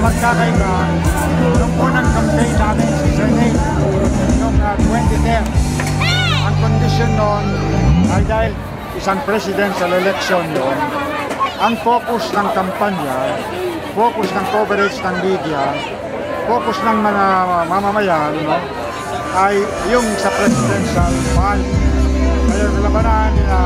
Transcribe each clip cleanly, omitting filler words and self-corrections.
magkakaiba nung unang campaign namin sa Senate noong 2010. Ang condition noon ay dahil isang presidential election yun, ang focus ng kampanya, focus ng coverage ng media, focus ng mga mamamayan, no, ay yung sa presidential fund. Kaya labanan nila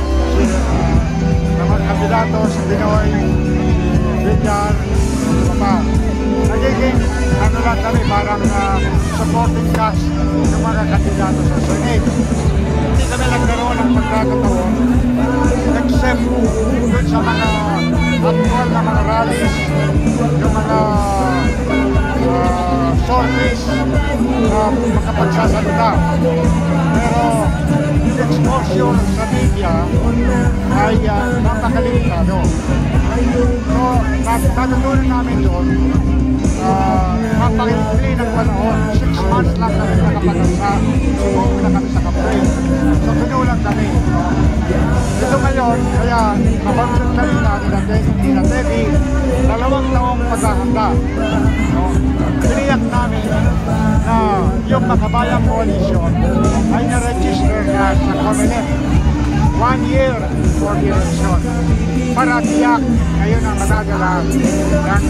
ng mga kandidato sa Pinoy, Villar, pa. Nagiging ano lang kami, parang supporting cast ng mga kandidato sa Senate. Hindi kami nagkaroon ng pagkakataon except dun sa mga actual na mga rallies, yung mga sorties na makapagsasalita. Pero yung exposure sa media ay napakalimitado. So, natutunan namin doon, napakilipli ng panahon. 6 months lang kami nakapagasa. Sumong na kami sa campaign. So, pinulang kami. Ito ngayon, kaya nabanggit kami natin na Debbie, 2 taong paghahanda. No? Piniyak namin na yung Makabayang Coalition ay na-register na sa COMELEC 1 year for the election. Para tiyak ngayon ang matagala ng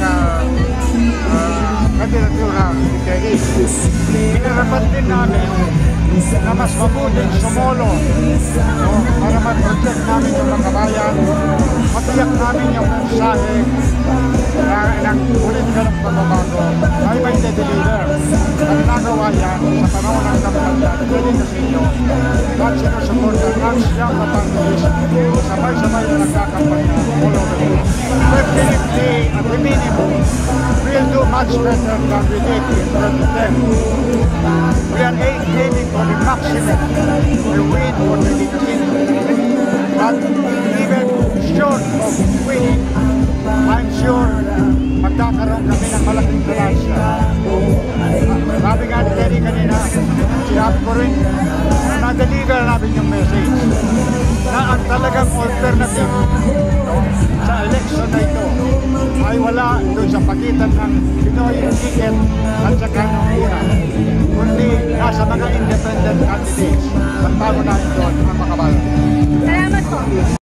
kandidatura ni Terry. Pinarapat din namin na mas mabuting sumolo, no, para mag-project namin yung mga kabayan, matiyak namin yung mensahe ng politika ng pagbabago ay may de-deliver. At nagawa yan sa panahon ng kampanya, pwede kasi nyo at sinusuportan ang siyang kapangilis sabay-sabay na nagkakampanya all over the world. Definitely, at the minimum, we'll do much better than we did in 2010. We are aiming for the maximum to win for 2016. But even short of winning, I'm sure magkakaroon kami ng malaking palansya. Sabi nga ni Terry kanina, sinabi ko rin, na-deliver namin yung message na ang talagang alternative, no, sa election na ito ay wala doon sa pagitan ng Pinoy ticket at saka ng una, kundi nasa mga independent candidates. Ang tago namin doon ang makabayan. Salamat po.